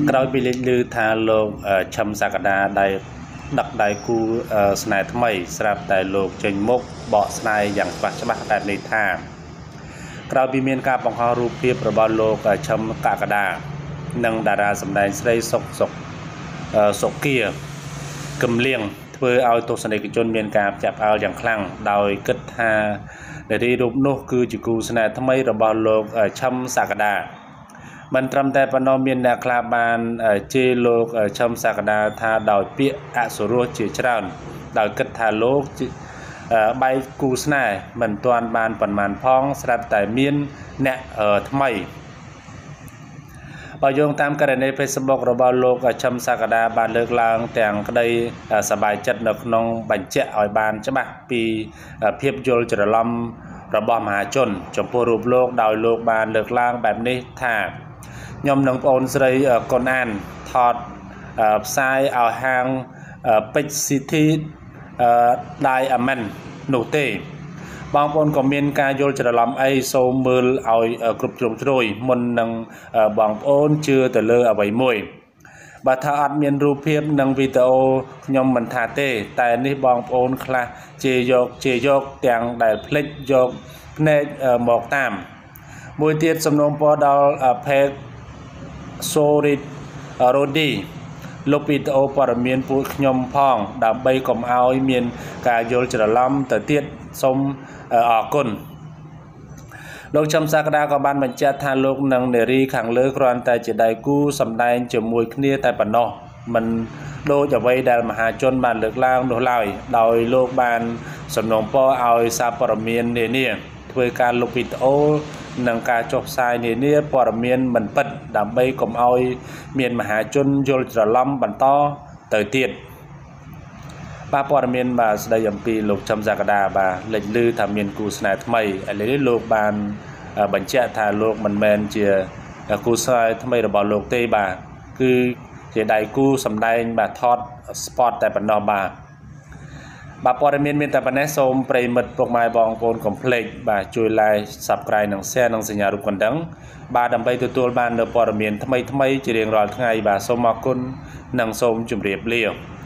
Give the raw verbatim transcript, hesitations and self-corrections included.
ក្រោយពីលេចឮថាលោកឈឹមសក្តាដែលដឹកដៃគូស្នេហ៍ថ្មីស្រាប់តែលោកចេញមុខបកស្រាយយ៉ាងច្បាស់ច្បាស់បែបនេះថាក្រោយពីមានការបង្ហោះរូបភាពរបស់លោកឈឹមសក្តានិងតារាសម្ដែងស្រីសុកសុកសុគាកំលៀងធ្វើឲ្យទស្សនិកជនមានការចាប់ផ្អើលយ៉ាងខ្លាំងដោយគិតថានារីរូបនោះគឺជាគូស្នេហ៍ថ្មីរបស់លោកឈឹមសក្តាមិនត្រឹមតែប៉ុណ្ណោះមានអ្នកខ្លះបានជេរលោកឈឹមសក្តាថាដោយពាក្យអសុរោះជាច្រើនដោយគិតថាលោកបែកគូស្នេហ៍មិនទាន់បានប៉ុន្មានផងស្រាប់តែមានអ្នកថ្មីបើយោងតាមករណី Facebook របស់លោកឈឹមសក្តាបានលើកឡើងទាំងក្តីសប្បាយចិត្តនៅក្នុងបញ្ជាក់ឲ្យបានច្បាស់ពីភាពយល់ច្រឡំរបស់មហាជនចំពោះរូបលោកដោយលោកបានលើកឡើងបែបនេះថាខ្ញុំនិងប្អូនស្រីកូនអានថតផ្សាយឲ្យហាងពេជ្រស៊ីធីដៃអាមែននោះទេបងប្អូនក៏មានការយល់ច្រឡំអីសូមមើលឲ្យគ្រប់ជ្រុងជ្រោយមុននឹងបងប្អូនជឿទៅលើអ្វីមួយបើថាអត់មានរូបភាពនិងវីដេអូខ្ញុំមិនថាទេតែនេះបងប្អូនខ្លះជេរយកជេរយកទាំងដែលភ្លេចយកភ្នែកមកតាមមួយទៀតសំណូមពរដល់ផេកSorry Rodi លុបវីដេអូព័ត៌មានពួកខ្ញុំផងដើម្បីកុំឲ្យមានការយល់ច្រឡំទៅទៀតសូមអរគុណលោកឈឹមសក្តាក៏បានបញ្ជាក់ថាលោកនិងនារីខាងលើគ្រាន់តែជាដៃគូសម្ដែងជាមួយគ្នាតែប៉ុណ្ណោះមិនដូចអ្វីដែលមហាជនបានលើកឡើងនោះឡើយដោយលោកបានសំណូមពរឲ្យសារព័ត៌មាននានាធ្វើការលុបវីដេអូនិងការចុះផ្សាយនានាព័ត៌មានមិនពិតដើម្បីកុំឲ្យមានមហាជនយល់ច្រឡំបន្តទៅទៀតបាទព័ត៌មានបាទស្ដីអំពីលោកឈឹមសក្តាបាទលេចឮថាមានគូស្នេហ៍ថ្មីឥឡូវនេះលោកបានបញ្ជាក់ថាលោកមិនមែនជាគូស្នេហ៍ថ្មីរបស់លោកទេបាទគឺជាដៃគូសម្ដែងបាទថត spot តែប៉ុណ្ណោះបាទបាទព័ត៌មានមានតែប៉ុណ្ណេះសូមប្រិយមិត្តពុកម៉ែបងប្អូនកុំភ្លេចបាទជួយ like subscribe និង share និងសញ្ញារូបកណ្ដឹងបាទដើម្បីទទួលបាននូវព័ត៌មានថ្មីៗជារៀងរាល់ថ្ងៃបាទសូមអរគុណនិងសូមជម្រាបលា